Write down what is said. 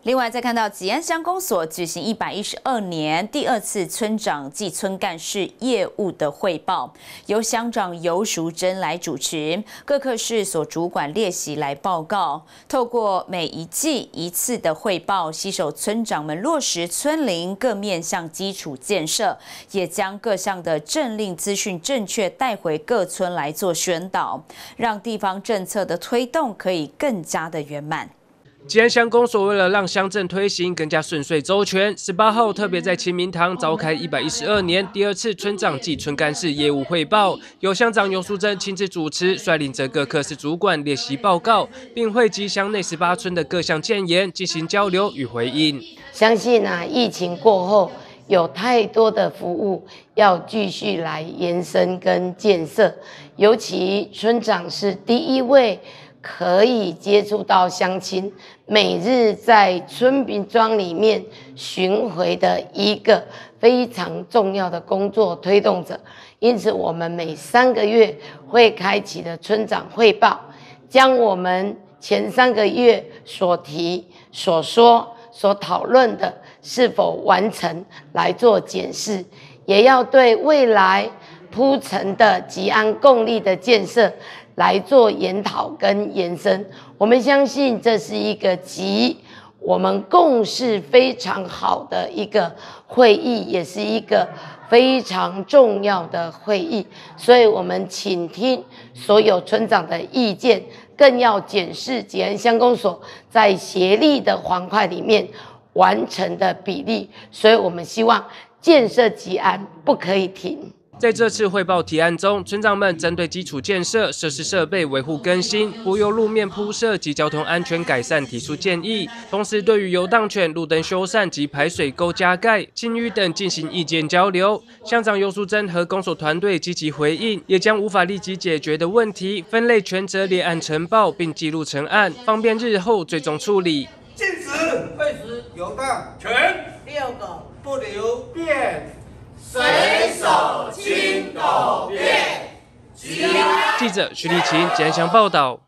另外，再看到吉安乡公所举行112年第2次村长暨村干事业务的汇报，由乡长游淑珍来主持，各科室所主管列席来报告。透过每一季一次的汇报，携手村长们落实村邻各面向基础建设，也将各项的政令资讯正确带回各村来做宣导，让地方政策的推动可以更加的圆满。 吉安乡公所为了让乡镇推行更加顺遂周全，18号特别在清明堂召开112年第2次村长暨村干事业务汇报，由乡长游淑珍亲自主持，率领着各科室主管列席报告，并汇集乡内18村的各项建言进行交流与回应。 相信疫情过后，有太多的服务要继续来延伸跟建设，尤其村长是第一位 可以接触到乡亲，每日在村民庄里面巡回的一个非常重要的工作推动者。因此，我们每3个月会开启的村长汇报，将我们前3个月所提、所说、所讨论的是否完成来做检视，也要对未来铺陈的吉安共力的建设 来做研讨跟延伸，我们相信这是一个集我们共识非常好的一个会议，也是一个非常重要的会议。所以，我们倾听所有村长的意见，更要检视吉安乡公所在协力的环块里面完成的比例。所以我们希望建设吉安不可以停。 在这次汇报提案中，村长们针对基础建设、设施设备维护更新、柏油路面铺设及交通安全改善提出建议，同时对于游荡犬、路灯修缮及排水沟加盖、清淤等进行意见交流。乡长游淑珍和公所团队积极回应，也将无法立即解决的问题分类权责列案呈报，并记录成案，方便日后追踪处理。 禁止废食游荡犬6个，不留便。 随手清斗便。 记者徐立琴吉安乡报道。